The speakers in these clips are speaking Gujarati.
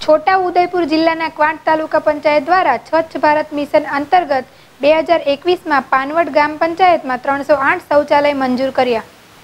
છોટાઉદેપુર જિલ્લાના ક્વાંટ તાલુકા પંચાયત દ્વારા સ્વચ્છ ભારત મિશન અંતર્ગત 2021માં પાનવડ ગ્રામ પંચાયતમાં 308 શૌચાલય મંજૂર કર્યા।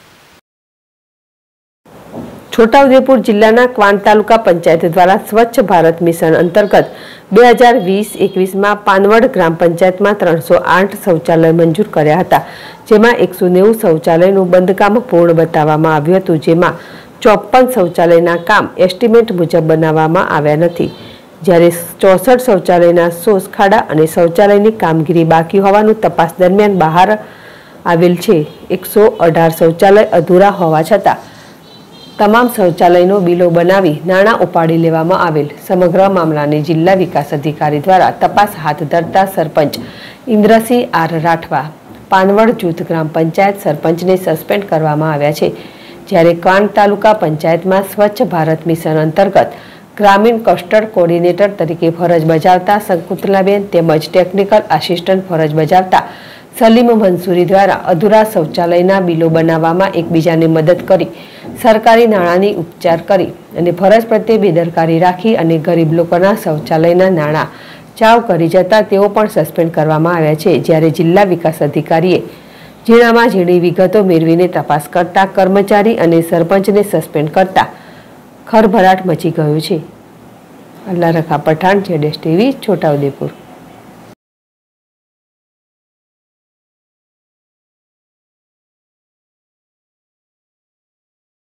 છોટાઉદેપુર જિલ્લાના ક્વાંટ તાલુકા પંચાયત દ્વારા સ્વચ્છ ભારત મિશન અંતર્ગત 2020-21માં પાનવડ ગ્રામ પંચાયતમાં 308 શૌચાલય મંજૂર કર્યા હતા, જેમાં 190 શૌચાલયનું બંધકામ પૂર્ણ બતાવવામાં આવ્યું હતું, જેમાં 54 શૌચાલયના કામ એસ્ટિમેટ મુજબ બનાવવામાં આવ્યા નથી, જ્યારે 64 શૌચાલયના સોસ ખાડા અને શૌચાલયની કામગીરી બાકી હોવાનું તપાસ દરમિયાન બહાર આવેલ છે। 118 શૌચાલય અધૂરા હોવા છતાં તમામ શૌચાલયનો બિલો બનાવી નાણાં ઉપાડી લેવામાં આવેલ। સમગ્ર મામલાને જિલ્લા વિકાસ અધિકારી દ્વારા તપાસ હાથ ધરતા સરપંચ ઇન્દ્રસિંહ આર રાઠવા, પાનવડ જૂથ ગ્રામ પંચાયત સરપંચને સસ્પેન્ડ કરવામાં આવ્યા છે, જ્યારે ક્વાંટ તાલુકા પંચાયતમાં સ્વચ્છ ભારત મિશન અંતર્ગત ગ્રામીણ કસ્ટર્ડ કોર્ડિનેટર તરીકે ફરજ બજાવતા શંકુતલાબેન તેમજ ટેકનિકલ આસિસ્ટન્ટ ફરજ બજાવતા સલીમ મંસૂરી દ્વારા અધૂરા શૌચાલયના બિલો બનાવવામાં એકબીજાને મદદ કરી સરકારી નાણાંની ઉપચાર કરી અને ફરજ પ્રત્યે બેદરકારી રાખી અને ગરીબ લોકોના શૌચાલયના નાણાં ચાવ કરી જતા તેઓ પણ સસ્પેન્ડ કરવામાં આવ્યા છે, જ્યારે જિલ્લા વિકાસ અધિકારીએ ઝીણામાં ઝીણી વિગતો મેળવીને તપાસ કરતા કર્મચારી અને સરપંચને સસ્પેન્ડ કરતા ખળભળાટ મચી ગયો છે। અલ્લાહ રખા પઠાણ, ZSTV, છોટાઉદેપુર।